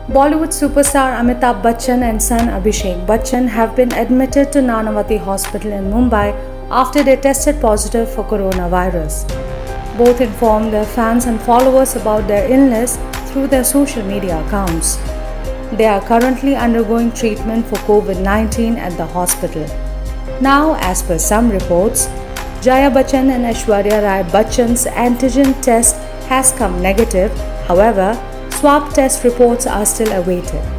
Bollywood superstar Amitabh Bachchan and son Abhishek Bachchan have been admitted to Nanavati Hospital in Mumbai after they tested positive for coronavirus. Both informed their fans and followers about their illness through their social media accounts. They are currently undergoing treatment for COVID-19 at the hospital. Now, as per some reports, Jaya Bachchan and Aishwarya Rai Bachchan's antigen test has come negative. However, swab test reports are still awaited.